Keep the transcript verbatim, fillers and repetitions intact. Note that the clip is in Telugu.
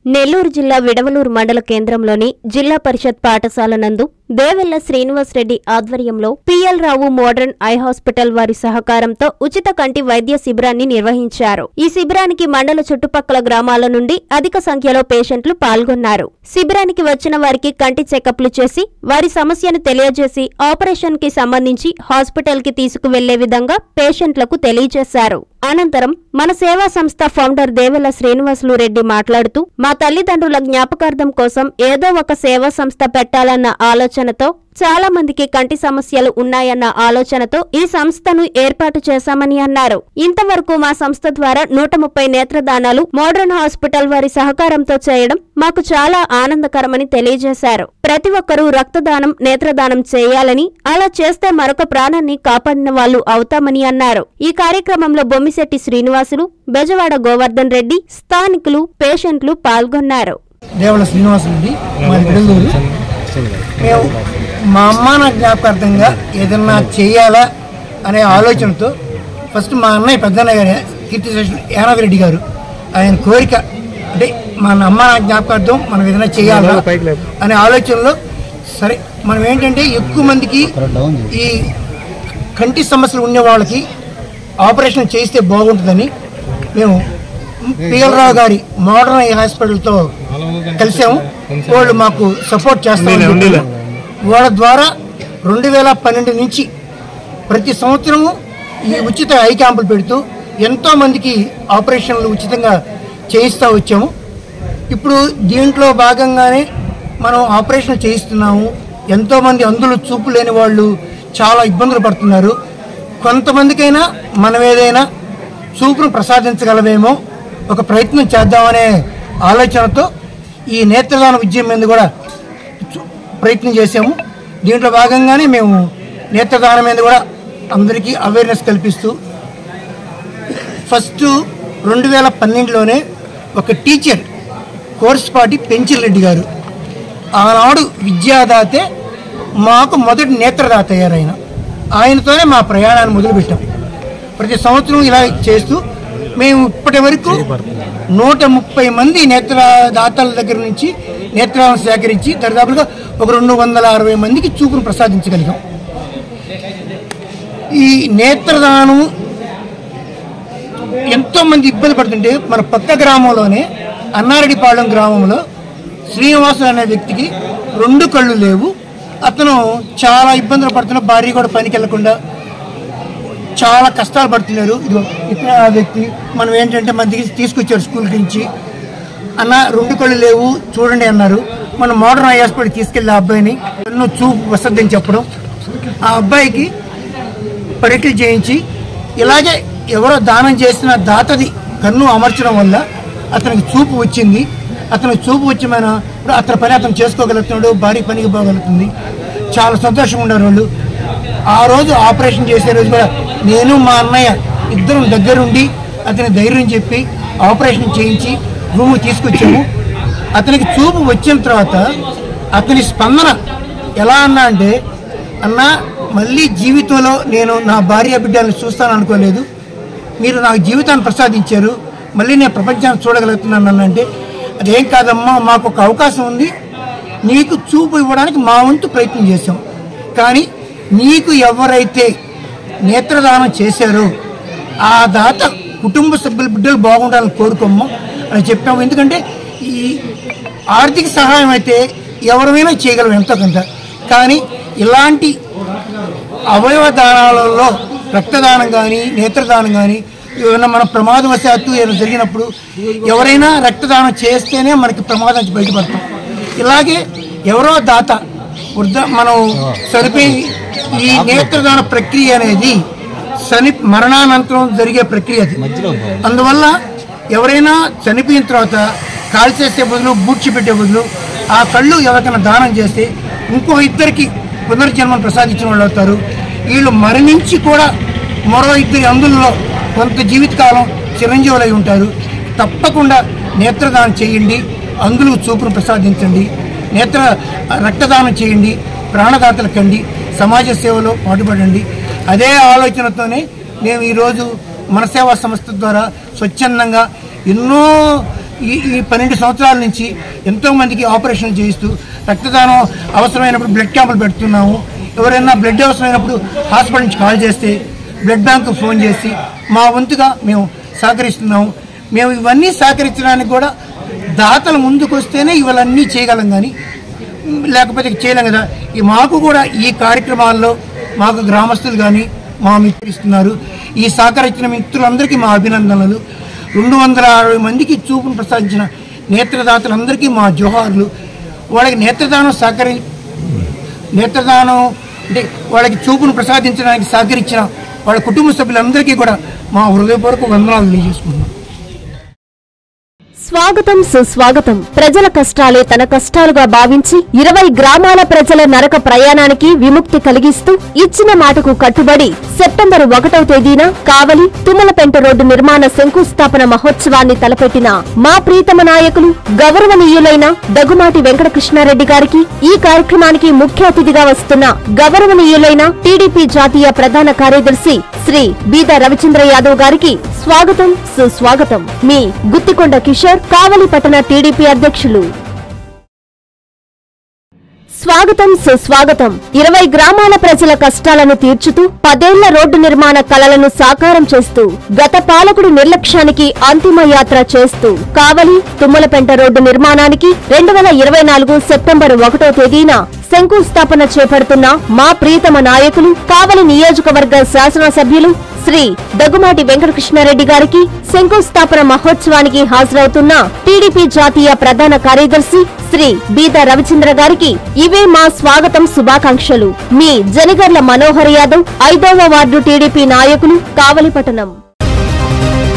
నెల్లూరు జిల్లా విడవలూరు మండల కేంద్రంలోని జిల్లా పరిషత్ పాఠశాల నందు దేవెల్ల శ్రీనివాస్ రెడ్డి ఆధ్వర్యంలో PL Rao modern eye hospital వారి సహకారంతో ఉచిత కంటి వైద్య శిబిరాన్ని నిర్వహించారు. ఈ శిబిరానికి మండల చుట్టుపక్కల గ్రామాల నుండి అధిక సంఖ్యలో పేషెంట్లు పాల్గొన్నారు. శిబిరానికి వచ్చిన వారికి కంటి చెకప్లు చేసి వారి సమస్యను తెలియజేసి ఆపరేషన్ కి సంబంధించి హాస్పిటల్ కి తీసుకువెళ్లే విధంగా పేషెంట్లకు తెలియజేశారు. అనంతరం మన సేవా సంస్థ ఫౌండర్ దేవెల్ల శ్రీనివాసులు రెడ్డి మాట్లాడుతూ మా తల్లిదండ్రుల జ్ఞాపకార్థం కోసం ఏదో ఒక సేవా సంస్థ పెట్టాలన్న ఆలోచనతో చాలా మందికి కంటి సమస్యలు ఉన్నాయన్న ఆలోచనతో ఈ సంస్థను ఏర్పాటు చేశామని అన్నారు. ఇంతవరకు మా సంస్థ ద్వారా నూట ముప్పై నేత్రదానాలు మోడర్న్ హాస్పిటల్ వారి సహకారంతో చేయడం మాకు చాలా ఆనందకరమని తెలియజేశారు. ప్రతి ఒక్కరూ రక్తదానం, నేత్రదానం చేయాలని, అలా చేస్తే మరొక ప్రాణాన్ని కాపాడిన వాళ్ళు అవుతామని అన్నారు. ఈ కార్యక్రమంలో బొమ్మిశెట్టి శ్రీనివాసులు, బెజవాడ గోవర్ధన్ రెడ్డి, స్థానికులు, పేషెంట్లు పాల్గొన్నారు. దేవెల్ల శ్రీనివాస్ రెడ్డి మేము మా అమ్మ నా జ్ఞాపకార్థంగా ఏదన్నా చేయాలా అనే ఆలోచనతో ఫస్ట్ మా అన్నయ్య పెద్దన్నయ్య గారు కీర్తిశేషులు యానవ రెడ్డి గారు ఆయన కోరిక అంటే మా అమ్మ నా జ్ఞాపకార్థం మనం ఏదైనా చేయాలా అనే ఆలోచనలో సరే మనం ఏంటంటే ఎక్కువ మందికి ఈ కంటి సమస్యలు ఉన్న వాళ్ళకి ఆపరేషన్ చేస్తే బాగుంటుందని మేము పిఎల్ రావు గారి మోడర్న్ ఐ హాస్పిటల్తో కలిసాము. వాళ్ళు మాకు సపోర్ట్ చేస్తారు. వాళ్ళ ద్వారా రెండు వేల పన్నెండు నుంచి ప్రతి సంవత్సరము ఈ ఉచిత ఐ క్యాంపులు పెడుతూ ఎంతోమందికి ఆపరేషన్లు ఉచితంగా చేయిస్తూ వచ్చాము. ఇప్పుడు దీంట్లో భాగంగానే మనం ఆపరేషన్ చేయిస్తున్నాము. ఎంతోమంది అందులో చూపు లేని వాళ్ళు చాలా ఇబ్బందులు పడుతున్నారు. కొంతమందికైనా మనం ఏదైనా చూపును ప్రసాదించగలమేమో ఒక ప్రయత్నం చేద్దామనే ఆలోచనతో ఈ నేత్రదాన ఉద్యమం మీద కూడా ప్రయత్నం చేసాము. దీంట్లో భాగంగానే మేము నేత్రదానం మీద కూడా అందరికీ అవేర్నెస్ కల్పిస్తూ ఫస్ట్ రెండు వేల పన్నెండులోనే ఒక టీచర్ కోర్సుపాటి పెంచిరెడ్డి గారు ఆనాడు విద్యాదాతే మాకు మొదటి నేత్రదాత అయ్యారు. ఆయన ఆయనతోనే మా ప్రయాణాన్ని మొదలుపెట్టాం. ప్రతి సంవత్సరం ఇలా చేస్తూ మేము ఇప్పటి వరకు నూట ముప్పై మంది నేత్రదాతల దగ్గర నుంచి నేత్రాలను సేకరించి దరిదాపులుగా ఒక రెండు వందల అరవై మందికి చూపును ప్రసాదించగలిగాం. ఈ నేత్రదానం ఎంతోమంది ఇబ్బంది పడుతుంటే మన పక్క గ్రామంలోనే అన్నారెడ్డిపాళెం గ్రామంలో శ్రీనివాసులు అనే వ్యక్తికి రెండు కళ్ళు లేవు. అతను చాలా ఇబ్బందులు పడుతున్న, భార్య కూడా పనికి వెళ్లకుండా చాలా కష్టాలు పడుతున్నారు. ఇదిగో ఇక్కడ ఆ వ్యక్తి మనం ఏంటంటే మన దగ్గర తీసుకొచ్చారు స్కూల్ నుంచి. అన్న రెండు కళ్ళు లేవు చూడండి అన్నారు. మనం మోడర్న్ ఐ హాస్పిటల్ తీసుకెళ్ళి ఆ అబ్బాయిని ఎన్నో చూపు వసద్దని చెప్పడం, ఆ అబ్బాయికి పరీక్షలు చేయించి ఇలాగే ఎవరో దానం చేసిన దాతది కన్ను అమర్చడం వల్ల అతనికి చూపు వచ్చింది. అతనికి చూపు వచ్చి మన అతని పని అతను చేసుకోగలుగుతున్నాడు, భార్య పనికి పోగలుగుతుంది. చాలా సంతోషంగా ఉన్నారు వాళ్ళు. ఆ రోజు ఆపరేషన్ చేసే రోజు కూడా నేను మా అన్నయ్య ఇద్దరం దగ్గరుండి అతని ధైర్యం చెప్పి ఆపరేషన్ చేయించి రూము తీసుకొచ్చాము. అతనికి చూపు వచ్చిన తర్వాత అతని స్పందన ఎలా అన్నా అంటే, అన్న మళ్ళీ జీవితంలో నేను నా భార్య బిడ్డలను చూస్తాను అనుకోలేదు, మీరు నాకు జీవితాన్ని ప్రసాదించారు, మళ్ళీ నేను ప్రపంచాన్ని చూడగలుగుతున్నాను అన్నంటే, అదేం కాదమ్మా మాకు ఒక అవకాశం ఉంది, నీకు చూపు ఇవ్వడానికి మా వంతు ప్రయత్నం చేశాం, కానీ నీకు ఎవరైతే నేత్రదానం చేశారో ఆ దాత కుటుంబ సభ్యుల బిడ్డలు బాగుండాలని కోరుకోమ్మా అని చెప్పాము. ఎందుకంటే ఈ ఆర్థిక సహాయం అయితే ఎవరైనా చేయగలం ఎంతో కొంత, కానీ ఇలాంటి అవయవ దానాలలో రక్తదానం కానీ నేత్రదానం కానీ ఏమైనా మన ప్రమాదవశాత్తు ఏమైనా జరిగినప్పుడు ఎవరైనా రక్తదానం చేస్తేనే మనకి ప్రమాదం నుంచి బయటపడతాం. ఇలాగే ఎవరో దాత వృద్ధ మనం చనిపోయి ఈ నేత్రదాన ప్రక్రియ అనేది చని మరణానంతరం జరిగే ప్రక్రియ అది. అందువల్ల ఎవరైనా చనిపోయిన తర్వాత కాల్చేసే బదులు బూడ్చి పెట్టే బదులు ఆ కళ్ళు ఎవరికైనా దానం చేస్తే ఇంకో ఇద్దరికి పునర్జన్మను ప్రసాదించిన వాళ్ళు అవుతారు. వీళ్ళు మరణించి కూడా మరో ఇద్దరి అందులో కొంత జీవితకాలం చిరంజీవులై ఉంటారు. తప్పకుండా నేత్రదానం చేయండి, అందులో చూపును ప్రసాదించండి, నేత్ర రక్తదానం చేయండి, ప్రాణదాతలు కండి, సమాజ సేవలో పాటుపడండి. అదే ఆలోచనతోనే మేము ఈరోజు మన సేవా సంస్థ ద్వారా స్వచ్ఛందంగా ఎన్నో ఈ ఈ పన్నెండు సంవత్సరాల నుంచి ఎంతోమందికి ఆపరేషన్ చేయిస్తూ రక్తదానం అవసరమైనప్పుడు బ్లడ్ క్యాంపులు పెడుతున్నాము. ఎవరైనా బ్లడ్ అవసరమైనప్పుడు హాస్పిటల్ నుంచి కాల్ చేస్తే బ్లడ్ బ్యాంకు ఫోన్ చేసి మా వంతుగా మేము సహకరిస్తున్నాము. మేము ఇవన్నీ సహకరించడానికి కూడా దాతలు ముందుకు వస్తేనే ఇవన్నీ చేయగలం, కానీ లేకపోతే చేయలేం కదా. ఈ మాకు కూడా ఈ కార్యక్రమాల్లో మాకు గ్రామస్తులు కానీ మా మిత్రులు ఇస్తున్నారు. ఈ సహకరించిన మిత్రులందరికీ మా అభినందనలు. రెండు వందల అరవై మందికి చూపును ప్రసాదించిన నేత్రదాతలందరికీ మా జోహార్లు. వాళ్ళకి నేత్రదానం సహకరి నేత్రదానం అంటే వాళ్ళకి చూపును ప్రసాదించడానికి సహకరించిన వాళ్ళ కుటుంబ సభ్యులందరికీ కూడా మా హృదయపూర్వక వందనాలు తెలియజేసుకుంటున్నాం. స్వాగతం సుస్వాగతం. ప్రజల కష్టాలే తన కష్టాలుగా భావించి ఇరవై గ్రామాల ప్రజల నరక ప్రయాణానికి విముక్తి కలిగిస్తూ ఇచ్చిన మాటకు కట్టుబడి సెప్టెంబర్ ఒకటవ తేదీన కావలి తుమ్మలపెంట రోడ్డు నిర్మాణ శంకుస్థాపన మహోత్సవాన్ని తలపెట్టిన మా ప్రీతమ నాయకులు గౌరవనీయులైన దగుమాటి వెంకటకృష్ణారెడ్డి గారికి, ఈ కార్యక్రమానికి ముఖ్య అతిథిగా వస్తున్న గౌరవనీయులైన టీడీపీ జాతీయ ప్రధాన కార్యదర్శి శ్రీ బీద రవిచంద్ర యాదవ్ గారికి స్వాగతం సుస్వాగతం. మీ గుత్తికొండ కిషోర్, కావలి పట్టణ టీడీపీ అధ్యక్షులు. స్వాగతం సుస్వాగతం. ఇరవై గ్రామాల ప్రజల కష్టాలను తీర్చుతూ పదేళ్ల రోడ్డు నిర్మాణ కలలను సాకారం చేస్తూ గత పాలకుడు నిర్లక్ష్యానికి అంతిమ యాత్ర చేస్తూ కావలి తుమ్మలపెంట రోడ్డు నిర్మాణానికి రెండు వేల ఇరవై నాలుగు సెప్టెంబర్ ఒకటో తేదీన శంకుస్థాపన చేపడుతున్న మా ప్రీతమ నాయకులు కావలి నియోజకవర్గ శాసనసభ్యులు శ్రీ దగుమాటి వెంకటకృష్ణారెడ్డి గారికి, శంకుస్థాపన మహోత్సవానికి హాజరవుతున్న టీడీపీ జాతీయ ప్రధాన కార్యదర్శి శ్రీ బీద రవిచంద్ర గారికి ఇవే మా స్వాగతం శుభాకాంక్షలు. మీ జనిగర్ల మనోహర్ యాదవ్, ఐదవ వార్డు టీడీపీ నాయకులు, కావలిపట్టణం.